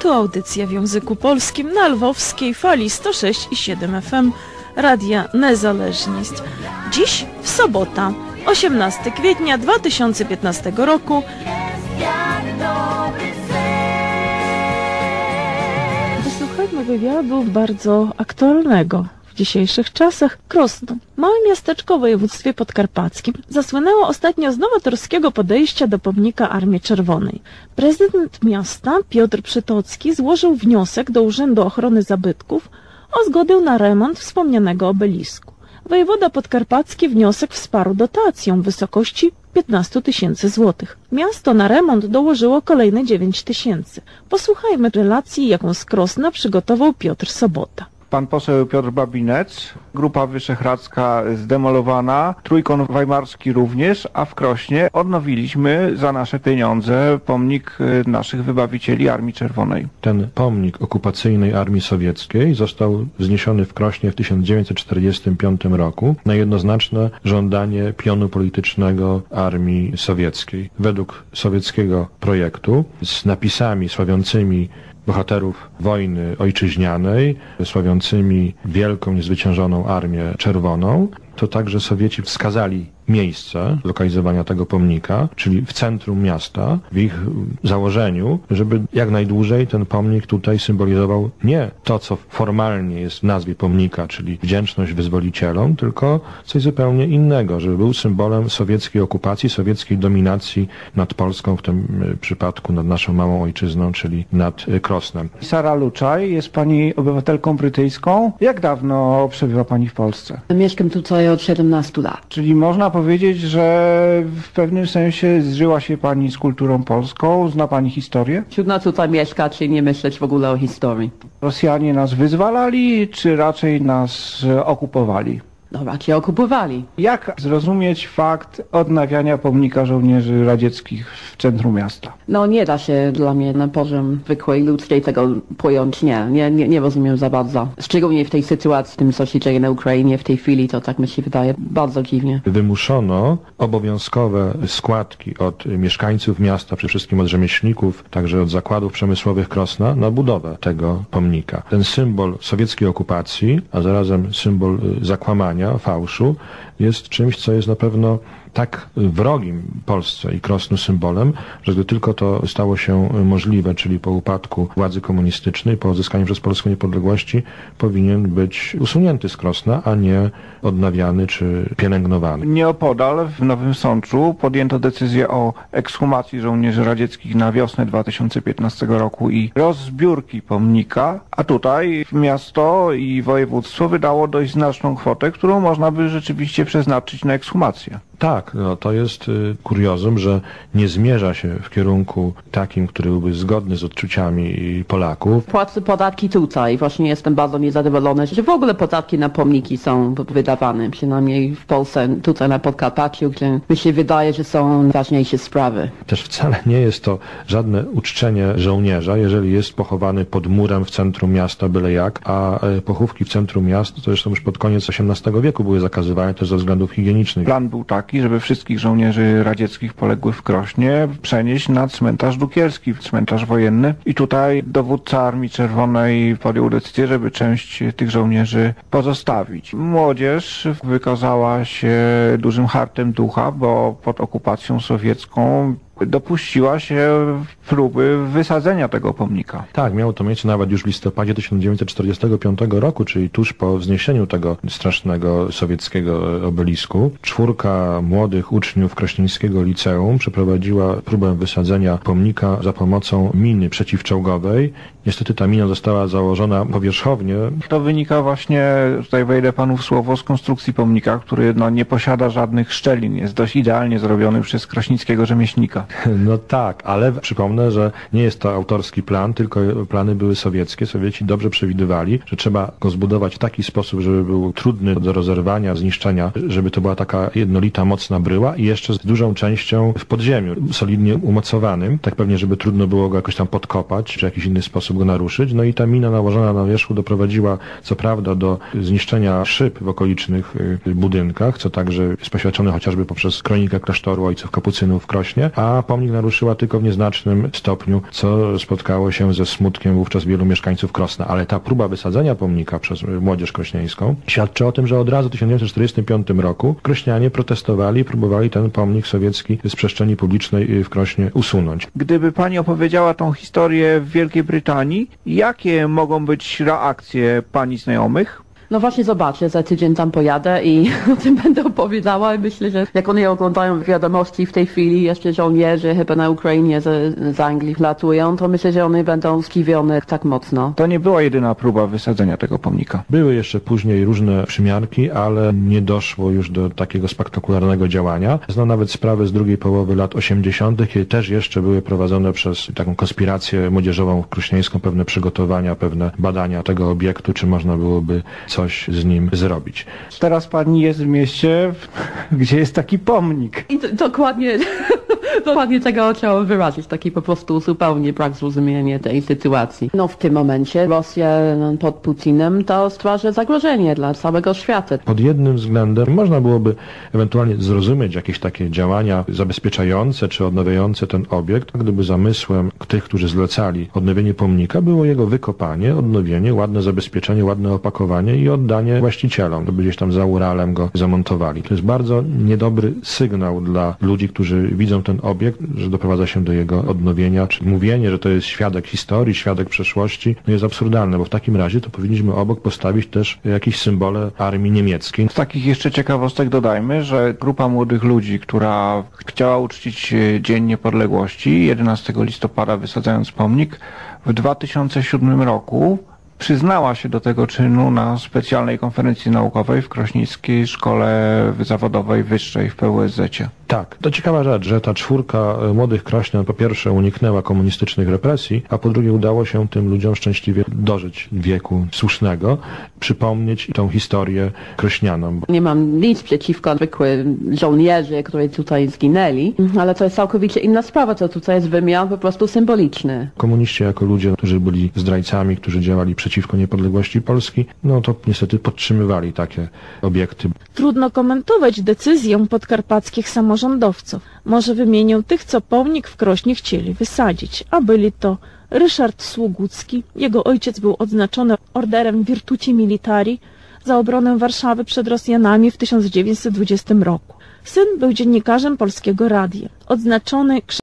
Tu audycja w języku polskim na lwowskiej fali 106,7 FM Radia Niezależność. Dziś w sobota, 18 kwietnia 2015 roku. Wysłuchajmy wywiadu bardzo aktualnego w dzisiejszych czasach. Krosno, małe miasteczko w województwie podkarpackim, zasłynęło ostatnio z nowatorskiego podejścia do pomnika Armii Czerwonej. Prezydent miasta Piotr Przytocki złożył wniosek do Urzędu Ochrony Zabytków o zgodę na remont wspomnianego obelisku. Wojewoda podkarpacki wniosek wsparł dotacją w wysokości 15 000 złotych. Miasto na remont dołożyło kolejne 9 000. Posłuchajmy relacji, jaką z Krosna przygotował Piotr Sobota. Pan poseł Piotr Babinec, Grupa Wyszehradzka zdemolowana, Trójkąt Weimarski również, a w Krośnie odnowiliśmy za nasze pieniądze pomnik naszych wybawicieli Armii Czerwonej. Ten pomnik okupacyjnej Armii Sowieckiej został wzniesiony w Krośnie w 1945 roku na jednoznaczne żądanie pionu politycznego Armii Sowieckiej. Według sowieckiego projektu z napisami sławiącymi bohaterów wojny ojczyźnianej, sławiącymi wielką, niezwyciężoną Armię Czerwoną, to także Sowieci wskazali miejsce lokalizowania tego pomnika, czyli w centrum miasta, w ich założeniu, żeby jak najdłużej ten pomnik tutaj symbolizował nie to, co formalnie jest w nazwie pomnika, czyli wdzięczność wyzwolicielom, tylko coś zupełnie innego, żeby był symbolem sowieckiej okupacji, sowieckiej dominacji nad Polską, w tym przypadku nad naszą małą ojczyzną, czyli nad Krosnem. Sara Luczaj, jest pani obywatelką brytyjską. Jak dawno przebywa pani w Polsce? Mieszkam tutaj od 17 lat. Czyli można powiedzieć, że w pewnym sensie zżyła się pani z kulturą polską, zna pani historię? Trudno tutaj mieszkać i nie myśleć w ogóle o historii. Rosjanie nas wyzwalali, czy raczej nas okupowali? No raczej okupowali. Jak zrozumieć fakt odnawiania pomnika żołnierzy radzieckich w centrum miasta? No nie da się dla mnie na poziom zwykłej ludzkiej tego pojąć, nie rozumiem za bardzo. Szczególnie w tej sytuacji, tym co się dzieje na Ukrainie w tej chwili, to tak mi się wydaje bardzo dziwnie. Wymuszono obowiązkowe składki od mieszkańców miasta, przede wszystkim od rzemieślników, także od zakładów przemysłowych Krosna, na budowę tego pomnika. Ten symbol sowieckiej okupacji, a zarazem symbol zakłamania, fałszu, jest czymś, co jest na pewno tak wrogim Polsce i Krosnu symbolem, że gdy tylko to stało się możliwe, czyli po upadku władzy komunistycznej, po odzyskaniu przez Polskę niepodległości, powinien być usunięty z Krosna, a nie odnawiany czy pielęgnowany. Nieopodal w Nowym Sączu podjęto decyzję o ekshumacji żołnierzy radzieckich na wiosnę 2015 roku i rozbiórki pomnika, a tutaj miasto i województwo wydało dość znaczną kwotę, którą można by rzeczywiście przeznaczyć na ekshumację. Tak, no to jest kuriozum, że nie zmierza się w kierunku takim, który byłby zgodny z odczuciami Polaków. Płacę podatki tutaj. Właśnie jestem bardzo niezadowolona, że w ogóle podatki na pomniki są wydawane. Przynajmniej w Polsce, tutaj na Podkarpaciu, gdzie mi się wydaje, że są ważniejsze sprawy. Też wcale nie jest to żadne uczczenie żołnierza, jeżeli jest pochowany pod murem w centrum miasta byle jak, a pochówki w centrum miasta to zresztą już pod koniec XVIII wieku były zakazywane też ze względów higienicznych. Plan był taki, żeby wszystkich żołnierzy radzieckich poległych w Krośnie przenieść na cmentarz Dukierski, cmentarz wojenny. I tutaj dowódca Armii Czerwonej podjął decyzję, żeby część tych żołnierzy pozostawić. Młodzież wykazała się dużym hartem ducha, bo pod okupacją sowiecką dopuściła się próby wysadzenia tego pomnika. Tak, miało to miejsce nawet już w listopadzie 1945 roku, czyli tuż po wzniesieniu tego strasznego sowieckiego obelisku. 4 młodych uczniów krośnieńskiego liceum przeprowadziła próbę wysadzenia pomnika za pomocą miny przeciwczołgowej. Niestety ta mina została założona powierzchownie. To wynika właśnie, tutaj wejdę panu w słowo, z konstrukcji pomnika, który nie posiada żadnych szczelin. Jest dość idealnie zrobiony przez krośnickiego rzemieślnika. No tak, ale przypomnę, że nie jest to autorski plan, tylko plany były sowieckie. Sowieci dobrze przewidywali, że trzeba go zbudować w taki sposób, żeby był trudny do rozerwania, zniszczenia, żeby to była taka jednolita, mocna bryła i jeszcze z dużą częścią w podziemiu, solidnie umocowanym, tak pewnie, żeby trudno było go jakoś tam podkopać, czy w jakiś inny sposób go naruszyć. No i ta mina nałożona na wierzchu doprowadziła co prawda do zniszczenia szyb w okolicznych budynkach, co także jest poświadczone chociażby poprzez kronikę klasztoru ojców kapucynów w Krośnie, a Sama pomnik naruszyła tylko w nieznacznym stopniu, co spotkało się ze smutkiem wówczas wielu mieszkańców Krosna, ale ta próba wysadzenia pomnika przez młodzież krośnieńską świadczy o tym, że od razu w 1945 roku krośnianie protestowali i próbowali ten pomnik sowiecki z przestrzeni publicznej w Krośnie usunąć. Gdyby pani opowiedziała tą historię w Wielkiej Brytanii, jakie mogą być reakcje pani znajomych? No właśnie zobaczę, za tydzień tam pojadę i o tym będę opowiadała i myślę, że jak oni oglądają wiadomości w tej chwili, jeszcze żołnierze chyba na Ukrainie z Anglii latują, to myślę, że oni będą zdziwione tak mocno. To nie była jedyna próba wysadzenia tego pomnika. Były jeszcze później różne przymiarki, ale nie doszło już do takiego spektakularnego działania. Znam nawet sprawy z drugiej połowy lat 80., kiedy też jeszcze były prowadzone przez taką konspirację młodzieżową krośnieńską pewne przygotowania, pewne badania tego obiektu, czy można byłoby coś z nim zrobić. Teraz pani jest w mieście, gdzie jest taki pomnik. I dokładnie tego chciałam wyrazić, taki po prostu zupełnie brak zrozumienia tej sytuacji. No w tym momencie Rosja pod Putinem to stwarza zagrożenie dla całego świata. Pod jednym względem można byłoby ewentualnie zrozumieć jakieś takie działania zabezpieczające czy odnawiające ten obiekt, gdyby zamysłem tych, którzy zlecali odnowienie pomnika, było jego wykopanie, odnowienie, ładne zabezpieczenie, ładne opakowanie i oddanie właścicielom, żeby gdzieś tam za Uralem go zamontowali. To jest bardzo niedobry sygnał dla ludzi, którzy widzą ten obiekt, że doprowadza się do jego odnowienia, czy mówienie, że to jest świadek historii, świadek przeszłości, no jest absurdalne, bo w takim razie to powinniśmy obok postawić też jakieś symbole armii niemieckiej. Z takich jeszcze ciekawostek dodajmy, że grupa młodych ludzi, która chciała uczcić Dzień Niepodległości 11 listopada wysadzając pomnik, w 2007 roku przyznała się do tego czynu na specjalnej konferencji naukowej w Krośnieńskiej Szkole Zawodowej Wyższej w PUSZ-cie. Tak, to ciekawa rzecz, że ta czwórka młodych krośnian po pierwsze uniknęła komunistycznych represji, a po drugie udało się tym ludziom szczęśliwie dożyć wieku słusznego, przypomnieć tą historię krośnianom. Nie mam nic przeciwko zwykłym żołnierzy, którzy tutaj zginęli, ale to jest całkowicie inna sprawa, to tutaj jest wymiar po prostu symboliczny. Komuniści jako ludzie, którzy byli zdrajcami, którzy działali przeciwko niepodległości Polski, no to niestety podtrzymywali takie obiekty. Trudno komentować decyzję podkarpackich samorządowców. Może wymienię tych, co pomnik w Krośnie chcieli wysadzić, a byli to Ryszard Sługucki, jego ojciec był odznaczony orderem Virtuti Militari za obronę Warszawy przed Rosjanami w 1920 roku. Syn był dziennikarzem Polskiego Radia, odznaczony